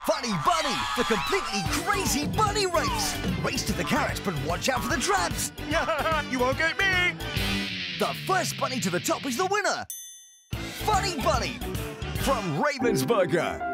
Funny Bunny, the completely crazy bunny race. Race to the carrots, but watch out for the traps. You won't get me. The first bunny to the top is the winner. Funny Bunny from Ravensburger.